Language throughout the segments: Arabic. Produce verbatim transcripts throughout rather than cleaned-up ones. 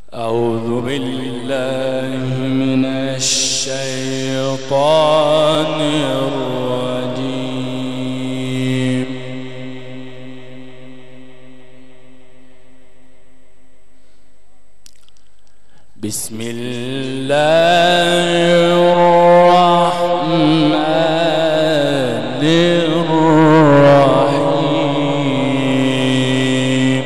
أعوذ بالله من الشيطان الرجيم. بسم الله الرحمن الرحيم.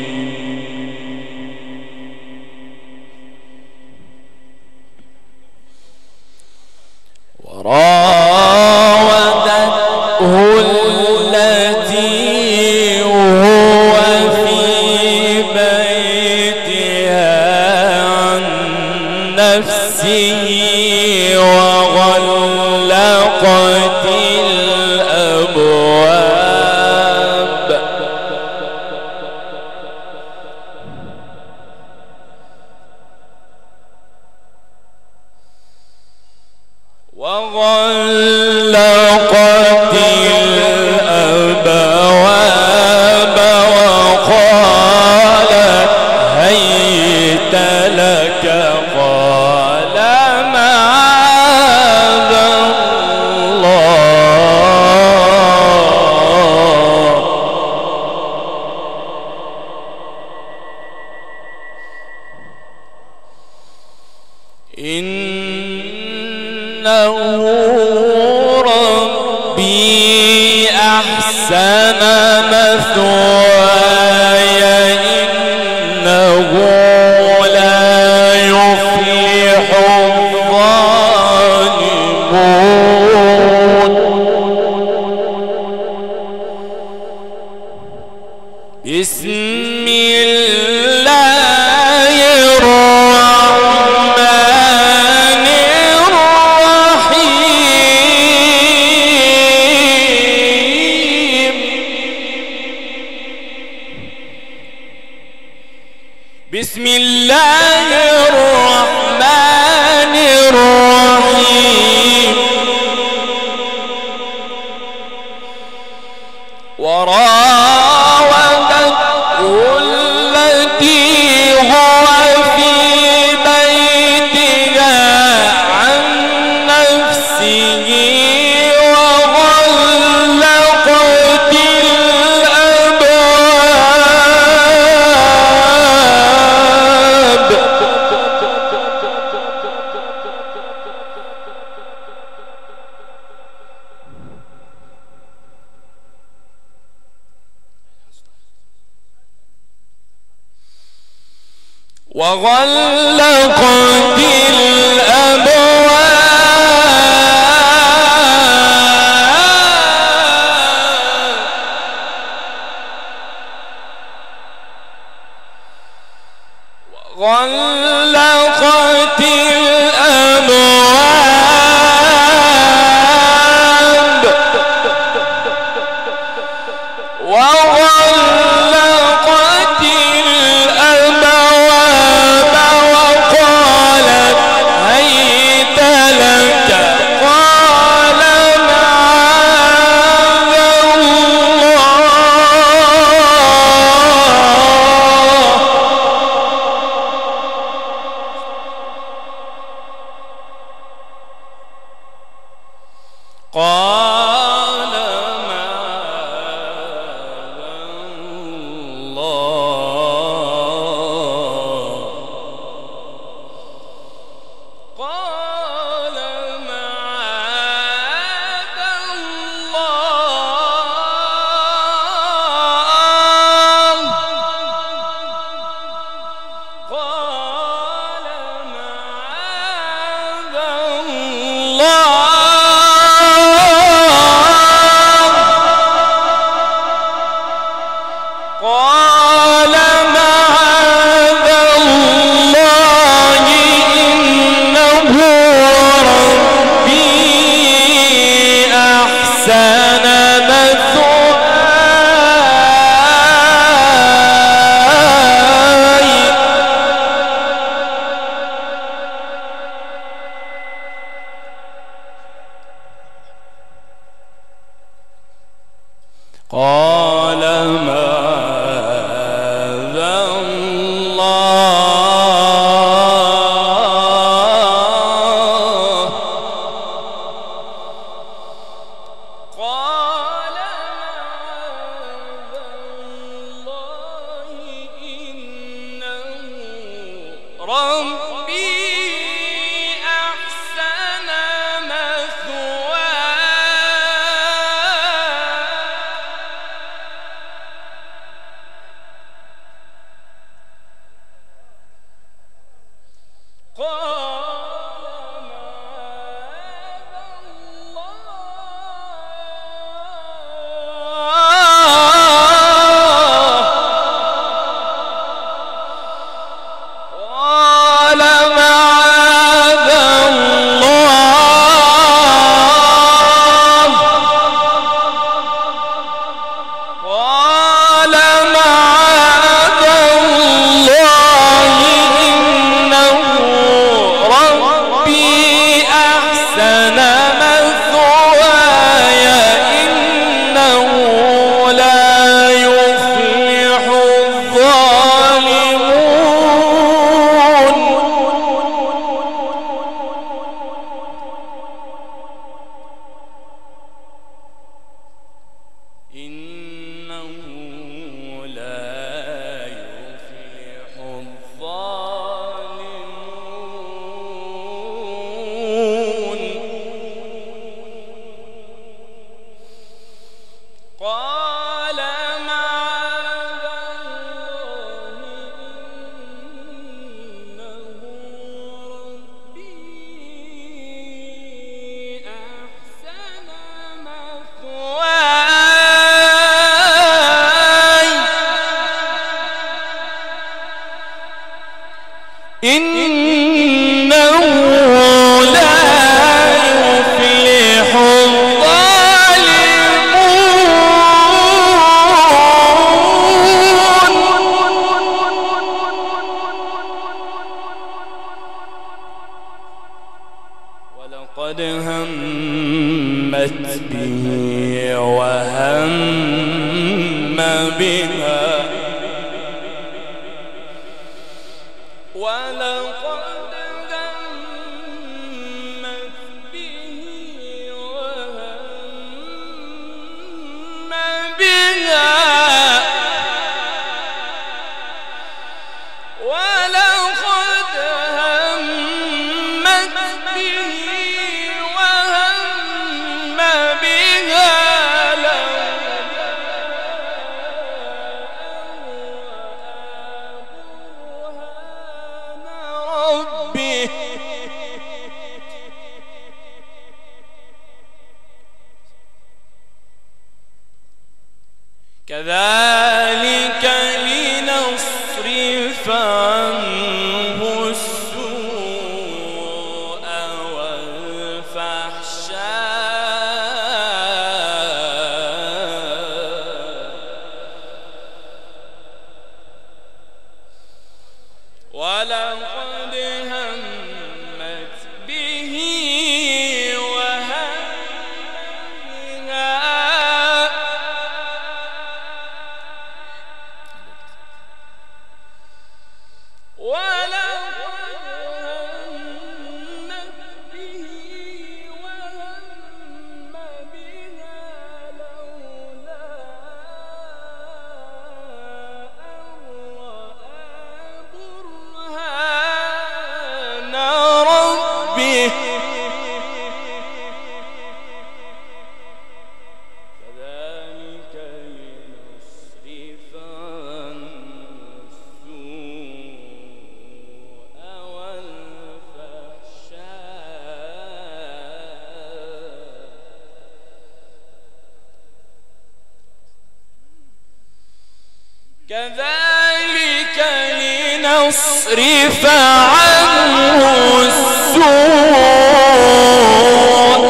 وراودته التي هو في بيتها عن نفسه وغلقت الأبواب. وغلقت الأبواب وقالت هيت لك. قال معاذ الله إنه ربي أحسن مثواي إنه لا يفلح الظالمون. بسم الله الرحمن الرحيم. بسم الله الرحمن الرحيم. وراودته التي هو في بيتها عن نفسه وغلقت الأبواب. وغلقت الأبواب. وغلقت الأبواب. وغلقت الأبواب وقالت هيت لك. قال معاذ الله. قال معاذ الله. قال معاذ الله. قال معاذ الله. قال معاذ الله إنه ربي أحسن مثواي ربي أحسن مثواي قال معاذ الله قال معاذ الله إنه ربي أحسن مثواي إنه لا يفلح الظالمون إنه لا يفلح الظالمون قال معاذ الله إنه ربي أحسن مثواي إنه لا يفلح الظالمون ولقد همت به وهم بها ولقد همت به وهم بها ولقد همت به وهم بها لولا ربه كذلك لنصرف عنه السوء والفحشاء ولقد همت به وهم بها ولقد همت به وهم بها لولا أن رأى برهان ربه كذلك لنصرف عنه السوء والفحشاء كذلك لنصرف عنه السوء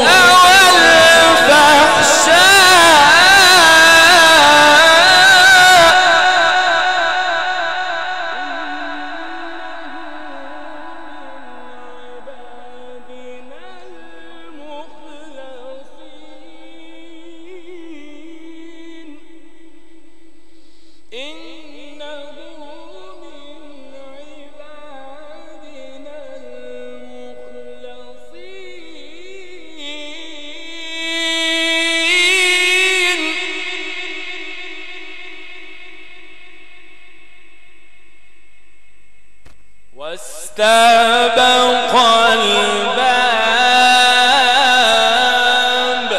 والفحشاء واستبق الباب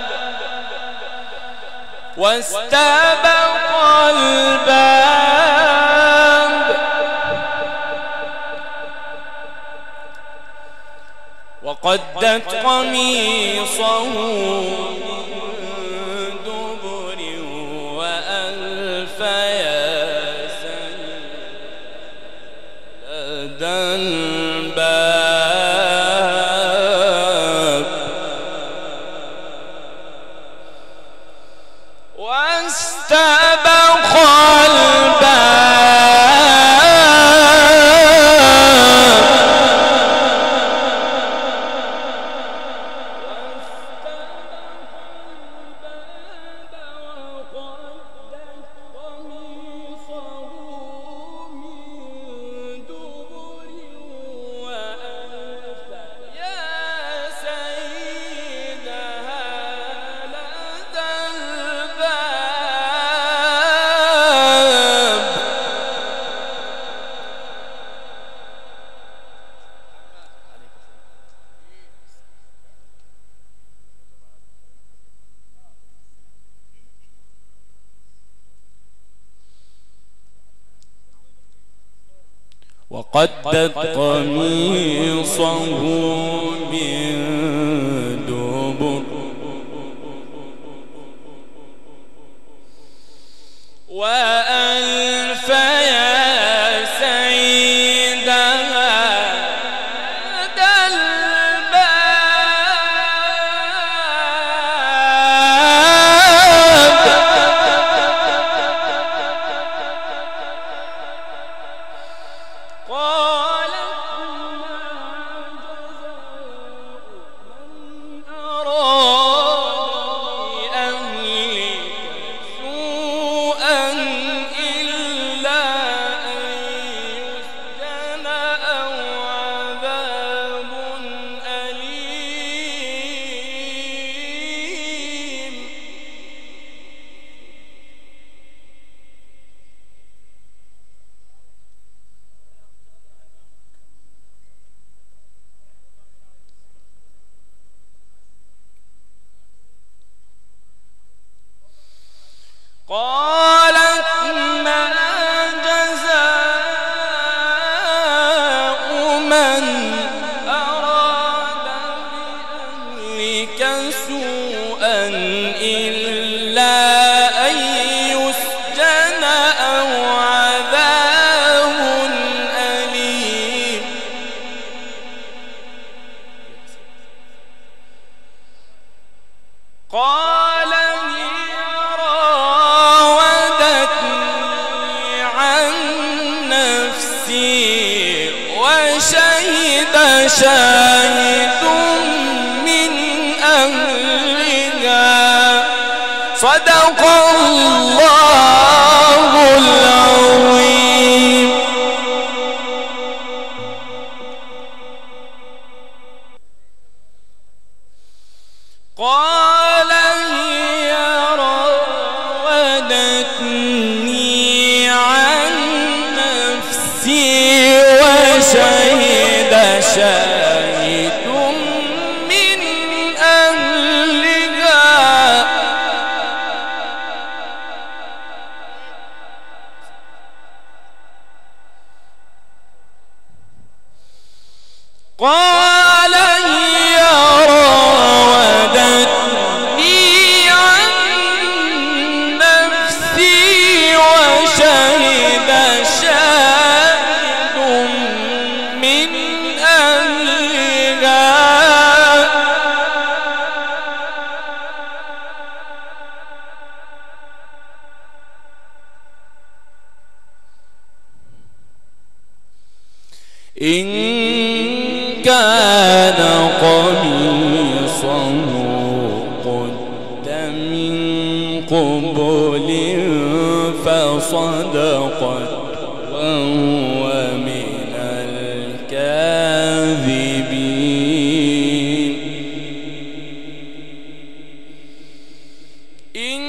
واستبق الباب وقدت قميصه من دبر وألف يا سيد الباب واستبق وقدت قميصه من دبر وألف يا سيدها لدى الباب قالت ما جزاء من أراد بأهلك سوءا إلا أن يسجن أو عذاب أليم قالت ما جزاء من أراد بأهلك سوءا إلا أن يسجن أو عذاب أليم قال هي راودتني عن نفسي وشهد شاهد من أهلها صدق الله العظيم. قال هي راودتني عن نفسي وشهد شاهد من أهلها قال هي راودتني عن نفسي وشهد شاهد من أهلها إن كان قميصه قد من قبل فصدقت وهو من الكاذبين إن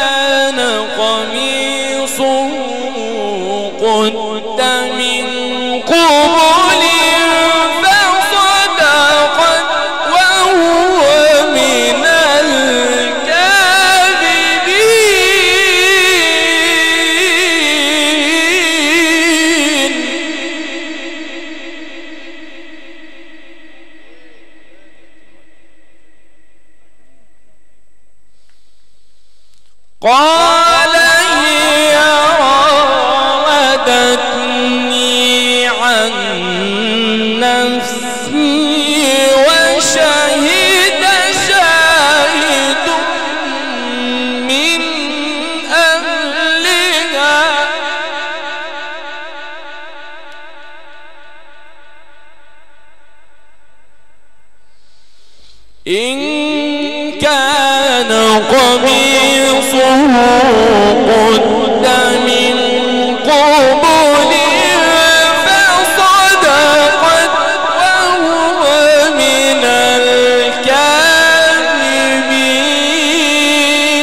كان قميصه قد من قبل فصدقت وهو من الكاذبين. قال هي راودتني عن نفسي وشهد شاهد من أهلها إن كان قميصه قد من قبل فصدقت وهو من الكاذبين.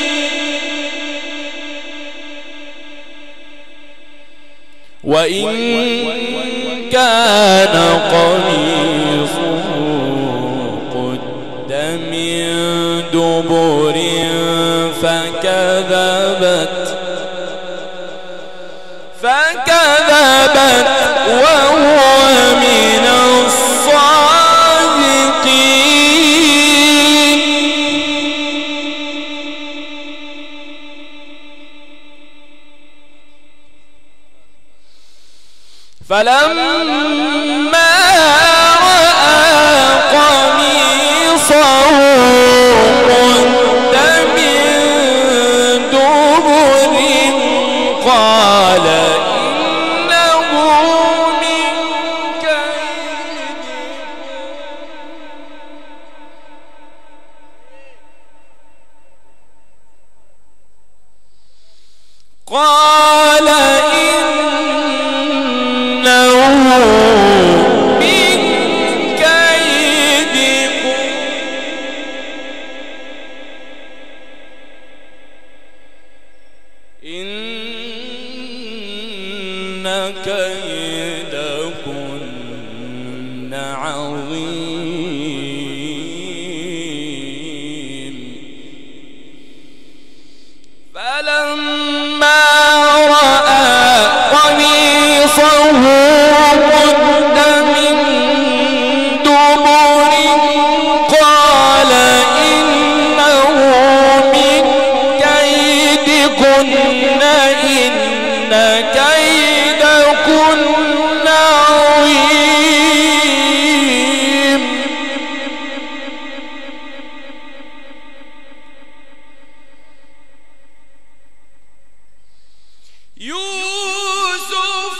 وإن كان قميصه قد من دبر فكذبت فكذبت وهو من الصادقين. فلما رأى قميصه قال إنه من كيدكم قال إنه من كيدكم إن كيدكن عظيم. فلما رأى قميصه قد من دبر قال إنه من كيدكن إن كيدكن عظيم. يوسف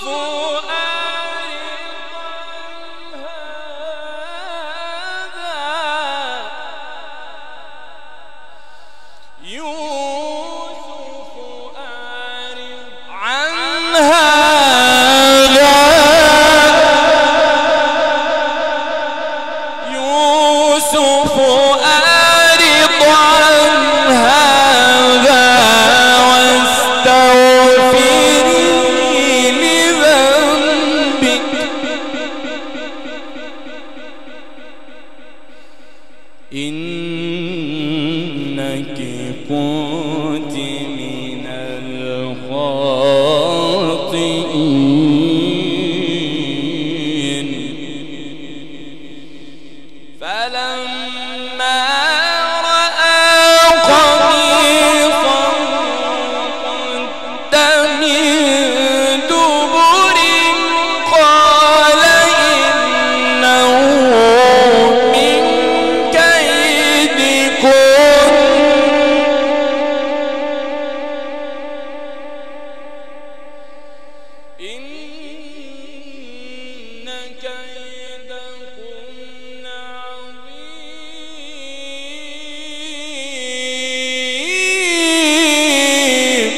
إنك كنت من الخاطئين. فلما رأى قميصه قد من دبر قال إنه من كيدكن إن كيدكن عظيم.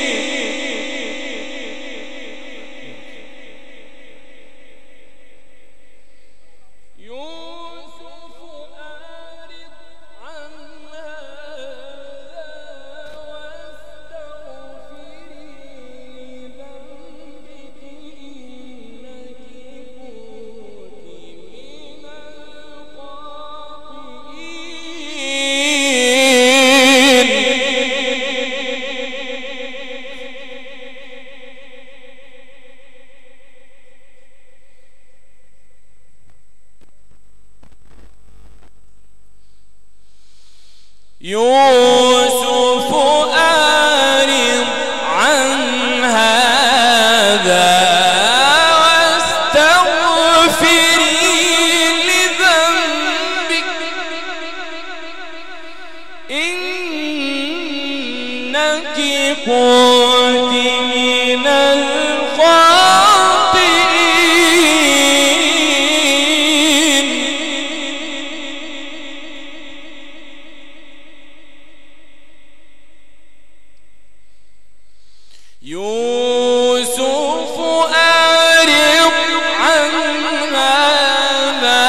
يوسف أعرض عن هذا واستغفري لذنبك إنك يوسف أعرض عن هذا واستغفري لذنبك إنك كنت من الخاطئين. يوسف أعرض عن هذا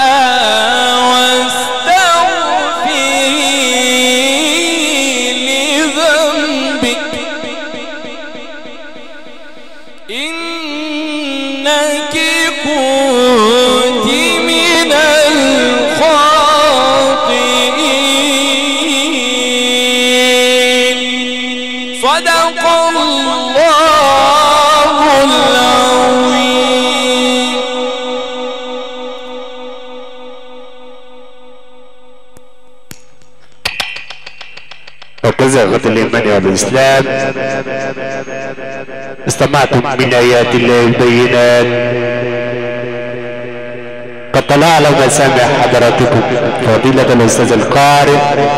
واستغفري لذنبك إنك كنت من الخاطئين. صدق الله العظيم. وكذا غد الإيمان والإسلام استمعتم من آيات الله البينات. قد طلع على مسامع حضراتكم فضيلة الأستاذ القارئ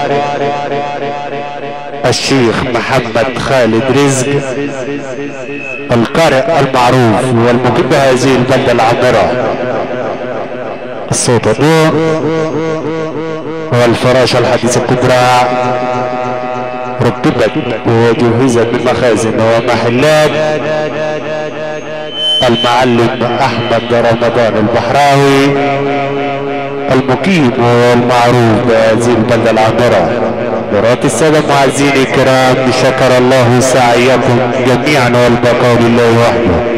الشيخ محمد خالد رزق القارئ المعروف والمقيم بهذه البلدة العامرة. الصوت الضوء والفراشة الحديثة الكبرى رتبت وجهزت بمخازن ومحلات المعلم احمد رمضان البحراوي المقيم والمعروف بهذه البلدة العامرة. مرات السادة المعزين الكرام، شكر الله سعيكم جميعا والبقاء لله وحده.